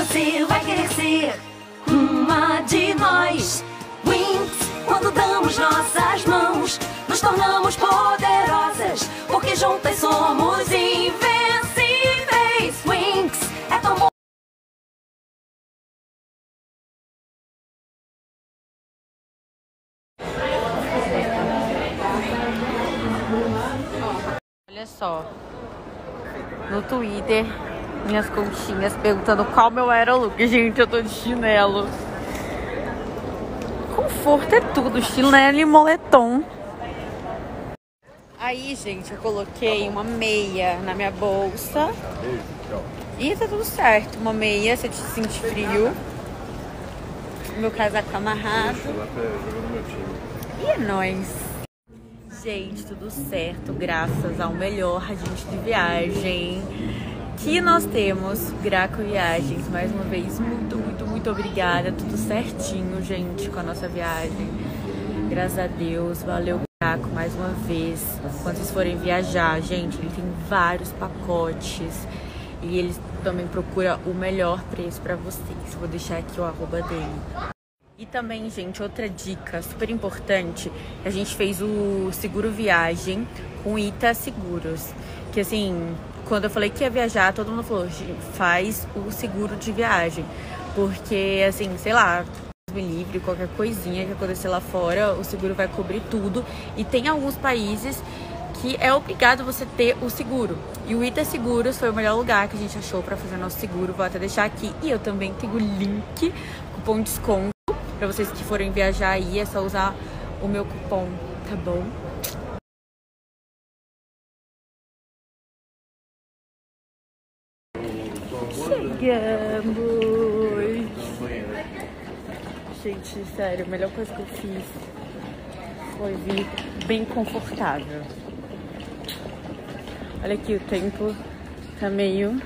você vai querer ser uma de nós. Winx, quando damos nossas mãos, nos tornamos poderosas, porque juntas somos invencíveis. Winx é tão bom. Olha só, no Twitter, minhas conchinhas perguntando qual meu era o look. Gente, eu tô de chinelo. Conforto é tudo, chinelo e moletom. Aí, gente, eu coloquei uma meia na minha bolsa. E tá tudo certo. Uma meia, se eu te sentir frio. Meu casaco amarrado. E é nóis. Gente, tudo certo, graças ao melhor agente de viagem que nós temos, Graco Viagens. Mais uma vez, muito obrigada. Tudo certinho, gente, com a nossa viagem. Graças a Deus, valeu, Graco, mais uma vez. Quando vocês forem viajar, gente, ele tem vários pacotes e ele também procura o melhor preço pra vocês. Vou deixar aqui o arroba dele. E também, gente, outra dica super importante, a gente fez o seguro viagem com Ita Seguros. Que assim, quando eu falei que ia viajar, todo mundo falou, faz o seguro de viagem. Porque, assim, sei lá, me livre, qualquer coisinha que acontecer lá fora, o seguro vai cobrir tudo. E tem alguns países que é obrigado você ter o seguro. E o Ita Seguros foi o melhor lugar que a gente achou pra fazer nosso seguro. Vou até deixar aqui. E eu também tenho o link, cupom de desconto. Pra vocês que forem viajar aí, é só usar o meu cupom, tá bom? Chegamos! Gente, sério, a melhor coisa que eu fiz foi vir bem confortável. Olha aqui, o tempo tá meio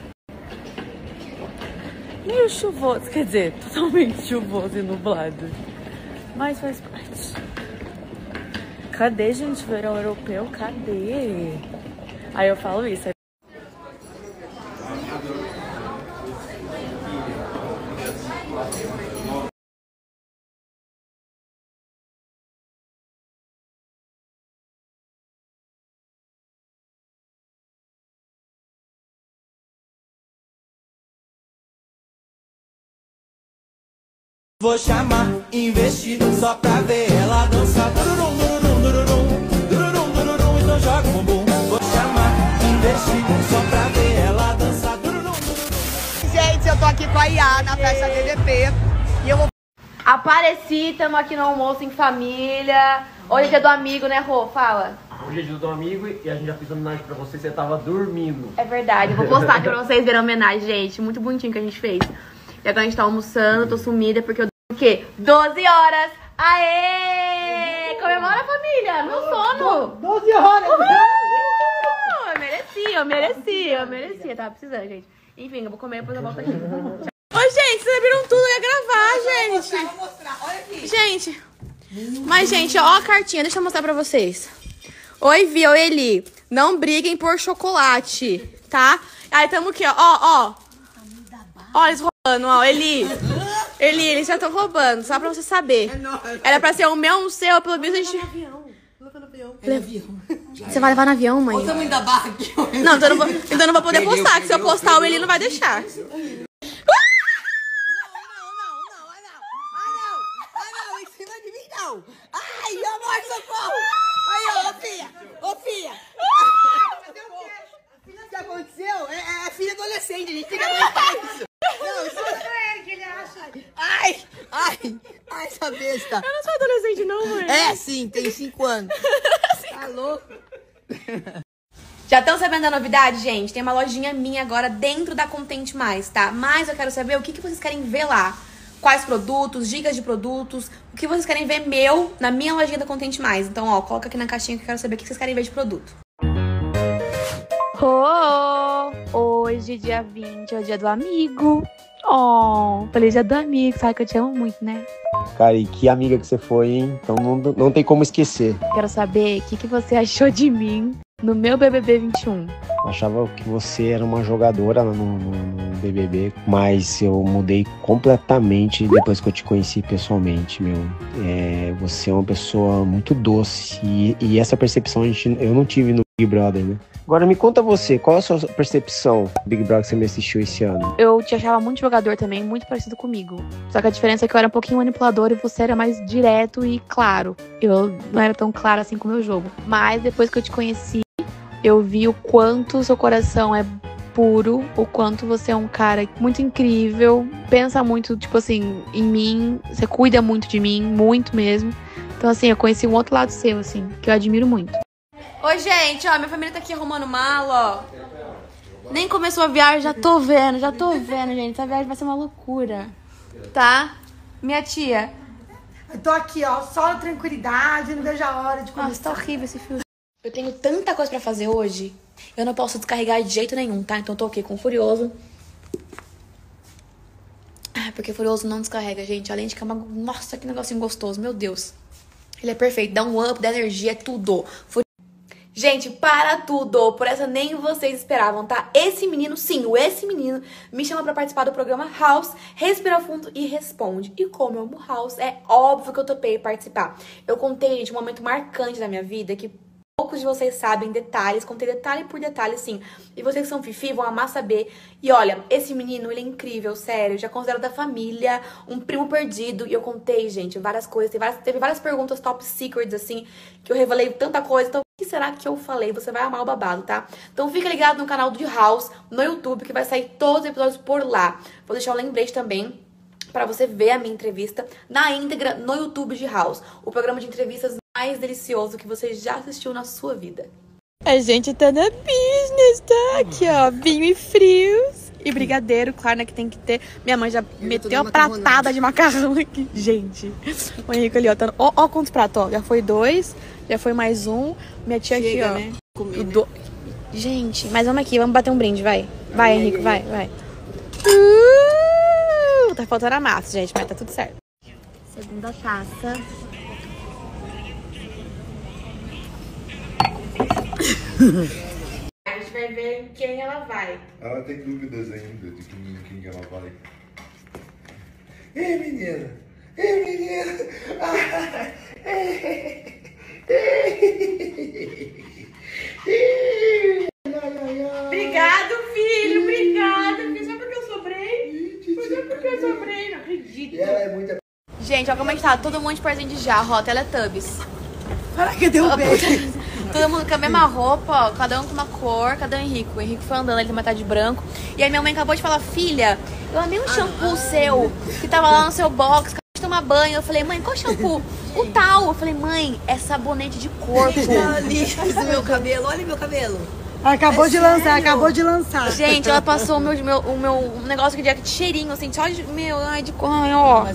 chuvoso, quer dizer, totalmente chuvoso e nublado. Mas faz parte. Cadê, gente, verão europeu? Cadê? Aí eu falo isso. Vou chamar, investir só pra ver ela dançar. Dururum, dururum, dururum, dururum, dururum, então joga o bumbum. Vou chamar, investir só pra ver ela dançar. Dururum, dururum. Gente, eu tô aqui com a Iá na festa DDP e eu vou... Apareci, tamo aqui no almoço em família. Hoje é dia do amigo, né, Rô? Fala. Hoje é dia do amigo e a gente já fez homenagem pra você tava dormindo. É verdade, eu vou postar aqui pra vocês verem a homenagem, gente. Muito bonitinho que a gente fez. E agora a gente tá almoçando, tô sumida porque eu... O quê? 12 horas! Aê! Comemora, família! Meu sono! 12 horas! Eu merecia. Tava precisando, gente. Enfim, eu vou comer e depois eu volto aqui. Oi, gente, vocês viram tudo, eu ia gravar, gente. Vou mostrar, olha aqui. Gente, mas, gente, ó a cartinha, deixa eu mostrar pra vocês. Oi, Vi, oi, Eli. Não briguem por chocolate, tá? Aí tamo aqui, ó. Ó, eles roubando, ó, Eli, eles já estão roubando, só pra você saber. Era pra ser o meu, um seu, pelo visto a gente... Você vai levar no avião, mãe? O tamanho da barra aqui. Não, então eu não vou poder postar, que se eu postar, o Eli não vai deixar. Não, em cima de mim não. Ai, amor, socorro. Aí, ô, filha. O que aconteceu? É filha adolescente, a gente tem que aguentar isso. Não, isso é que ele acha. Ai, essa besta. Eu não sou adolescente, não, mãe. É, sim, tem 5 anos. Tá louco? Já estão sabendo da novidade, gente? Tem uma lojinha minha agora dentro da Contente Mais, tá? Mas eu quero saber o que vocês querem ver lá. Quais produtos, dicas de produtos, o que vocês querem ver na minha lojinha da Contente Mais. Então, ó, coloca aqui na caixinha que eu quero saber o que vocês querem ver de produto. Hoje, dia 20, é o dia do amigo. Feliz dia do amigo, sabe que eu te amo muito, né? Cara, e que amiga que você foi, hein? Então não tem como esquecer. Quero saber o que você achou de mim no meu BBB 21. Eu achava que você era uma jogadora no BBB, mas eu mudei completamente depois que eu te conheci pessoalmente, meu. Você é uma pessoa muito doce e essa percepção eu não tive no Big Brother, né? Agora me conta você, qual é a sua percepção do Big Brother que você me assistiu esse ano? Eu te achava muito jogador também, muito parecido comigo. Só que a diferença é que eu era um pouquinho manipulador e você era mais direto e claro. Eu não era tão clara assim com o meu jogo. Mas depois que eu te conheci, eu vi o quanto seu coração é puro, o quanto você é um cara muito incrível, pensa muito, tipo assim, em mim, você cuida muito de mim, muito mesmo. Então, assim, eu conheci um outro lado seu, assim, que eu admiro muito. Oi, gente, ó, minha família tá aqui arrumando mala, ó. Nem começou a viagem, já tô vendo, gente. Essa viagem vai ser uma loucura, tá? Minha tia. Eu tô aqui, ó, só na tranquilidade, não vejo a hora de começar. Nossa, tá horrível esse fio. Eu tenho tanta coisa pra fazer hoje, eu não posso descarregar de jeito nenhum, tá? Então eu tô aqui com o Furioso. Porque o Furioso não descarrega, gente. Além de que é uma... Nossa, que negocinho gostoso, meu Deus. Ele é perfeito, dá um up, dá energia, é tudo. Gente, para tudo, por essa nem vocês esperavam, tá? Esse menino, sim, esse menino me chama pra participar do programa House, Respira Fundo e Responde. E como eu amo House, é óbvio que eu topei participar. Eu contei, gente, um momento marcante da minha vida que poucos de vocês sabem detalhes, contei detalhe por detalhe, sim. E vocês que são fifi vão amar saber. E olha, esse menino, ele é incrível, sério. Já considero da família, um primo perdido. E eu contei, gente, várias coisas. Teve várias perguntas top secrets, assim, que eu revelei tanta coisa. Então, o que será que eu falei? Você vai amar o babado, tá? Então fica ligado no canal do House, no YouTube, que vai sair todos os episódios por lá. Vou deixar o lembrete também pra você ver a minha entrevista na íntegra no YouTube de House. O programa de entrevistas mais delicioso que você já assistiu na sua vida. A gente tá na business, tá? Aqui, ó, vinho e frios. E brigadeiro, claro, né, que tem que ter. Minha mãe já meteu a pratada de macarrão aqui. Gente, o Henrique ali, ó, tá... Ó quantos pratos, ó. Já foi 2, já foi mais um. Minha tia chega, aqui, ó. Né? Comer, né? Gente, mas vamos aqui, vamos bater um brinde, vai. Vai, Henrique, vai. Tá faltando a massa, gente, mas tá tudo certo. Segunda taça. A gente vai ver em quem ela vai. Ela tem dúvidas ainda de quem ela vai. Ei, menina! Ei, menina! Obrigado, filho! Obrigado! Só porque eu sobrei? Só porque eu sobrei, não acredito. Ela é muito... Gente, ó como é que tá. Todo mundo de parzinho de jarro, ó. Teletubbies. Para que deu bem. Todo mundo com a mesma roupa, ó, cada um com uma cor. Cadê o Henrique? O Henrique foi andando, ele tem metade de branco. E aí minha mãe acabou de falar, filha, eu amei um shampoo seu, que tava lá no seu box, acabou de tomar banho. Eu falei, mãe, qual shampoo? O tal. Eu falei, mãe, é sabonete de corpo. Olha meu cabelo, olha meu cabelo. Acabou de lançar, acabou de lançar. Gente, ela passou o meu negócio de cheirinho, assim, só de, meu, ai, de cor, ó.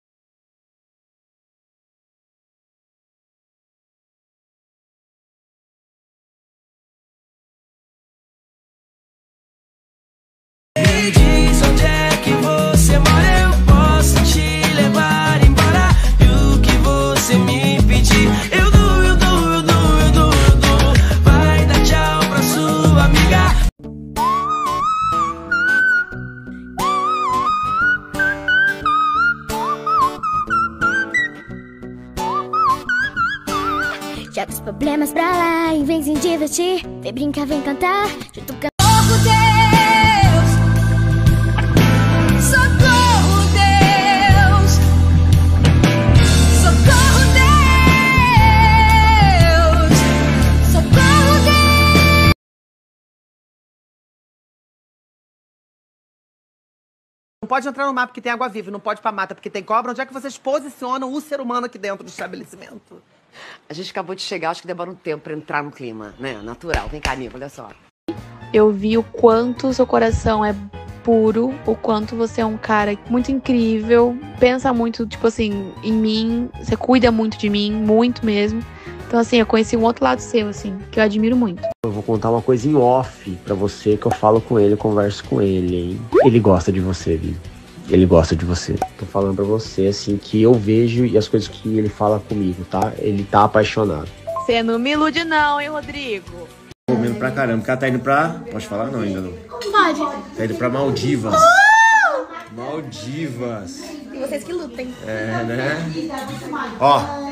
Me diz onde é que você mora, eu posso te levar embora. E o que você me pedir, eu dou. Vai dar tchau pra sua amiga. Joga os problemas pra lá e vem se divertir. Vem brincar, vem cantar, junto com Não pode entrar no mar porque tem água viva, não pode ir pra mata porque tem cobra. Onde é que vocês posicionam o ser humano aqui dentro do estabelecimento? A gente acabou de chegar, acho que demora um tempo pra entrar no clima, né? Natural. Vem cá, Nico, olha só. Eu vi o quanto seu coração é puro, o quanto você é um cara muito incrível, pensa muito, tipo assim, em mim, você cuida muito de mim, muito mesmo. Então, assim, eu conheci um outro lado seu, assim, que eu admiro muito. Eu vou contar uma coisa em off pra você, que eu falo com ele, converso com ele, hein? Ele gosta de você, Vivi. Ele gosta de você. Tô falando pra você, assim, que eu vejo e as coisas que ele fala comigo, tá? Ele tá apaixonado. Você não me ilude não, hein, Rodrigo? pra caramba, porque ela tá indo pra... Pode falar? Não, ainda não. Pode. Tá indo pra Maldivas. Maldivas. E vocês que lutem. É, né? Ó,